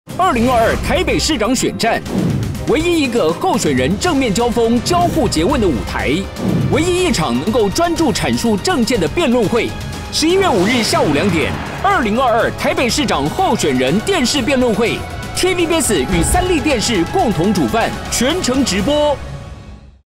2022台北市长选战，唯一一个候选人正面交锋、交互诘问的舞台，唯一一场能够专注阐述政见的辩论会。11月5日下午2点，2022台北市长候选人电视辩论会 ，TVBS 与三立电视共同主办，全程直播。